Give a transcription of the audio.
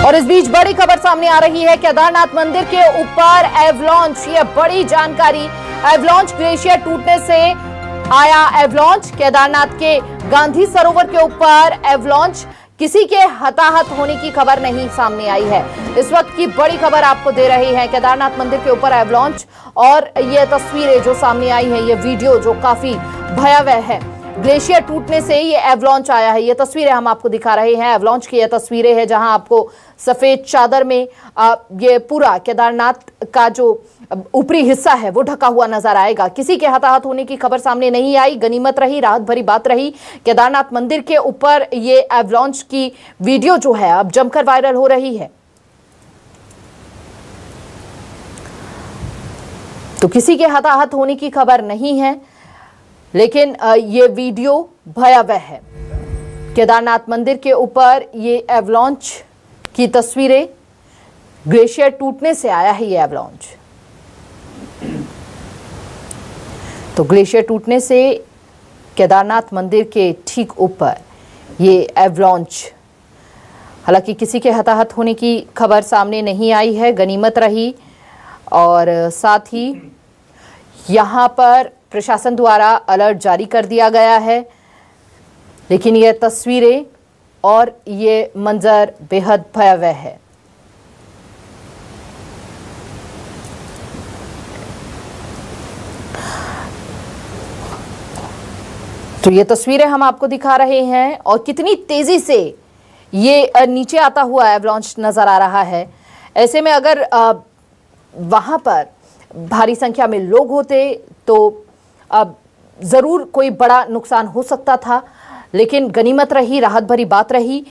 और इस बीच बड़ी खबर सामने आ रही है, केदारनाथ मंदिर के ऊपर एवलांच। ये बड़ी जानकारी, एवलांच ग्लेशियर टूटने से आया एवलांच। केदारनाथ के गांधी सरोवर के ऊपर एवलांच, किसी के हताहत होने की खबर नहीं सामने आई है। इस वक्त की बड़ी खबर आपको दे रही है, केदारनाथ मंदिर के ऊपर एवलांच। और ये तस्वीरें जो सामने आई हैं, ये वीडियो जो काफी भयावह है। ग्लेशियर टूटने से ये एवलांच आया है। ये तस्वीरें हम आपको दिखा रहे हैं, एवलांच की ये तस्वीरें हैं, जहां आपको सफेद चादर में ये पूरा केदारनाथ का जो ऊपरी हिस्सा है वो ढका हुआ नजर आएगा। किसी के हताहत होने की खबर सामने नहीं आई, गनीमत रही, राहत भरी बात रही। केदारनाथ मंदिर के ऊपर ये एवलांच की वीडियो जो है अब जमकर वायरल हो रही है। तो किसी के हताहत होने की खबर नहीं है, लेकिन ये वीडियो भयावह है। केदारनाथ मंदिर के ऊपर ये एवलांच की तस्वीरें, ग्लेशियर टूटने से आया है ये एवलांच। तो ग्लेशियर टूटने से केदारनाथ मंदिर के ठीक ऊपर ये एवलांच, हालांकि किसी के हताहत होने की खबर सामने नहीं आई है, गनीमत रही। और साथ ही यहाँ पर प्रशासन द्वारा अलर्ट जारी कर दिया गया है। लेकिन ये तस्वीरें और ये मंजर बेहद भयावह है। तो ये तस्वीरें हम आपको दिखा रहे हैं और कितनी तेजी से ये नीचे आता हुआ एवलांच नजर आ रहा है। ऐसे में अगर वहां पर भारी संख्या में लोग होते तो जरूर कोई बड़ा नुकसान हो सकता था, लेकिन गनीमत रही, राहत भरी बात रही।